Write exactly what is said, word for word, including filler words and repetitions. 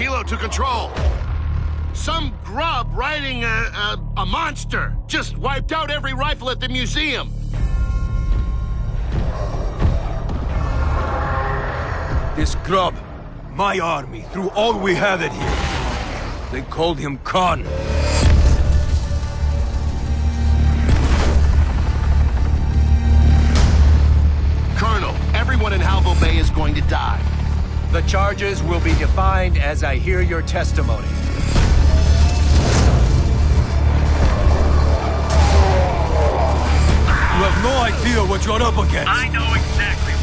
Kilo to control. Some grub riding a, a, a monster just wiped out every rifle at the museum. This grub, my army, threw all we had at him. They called him Khan. Colonel, everyone in Halvo Bay is going to die. The charges will be defined as I hear your testimony. You have no idea what you're up against. I know exactly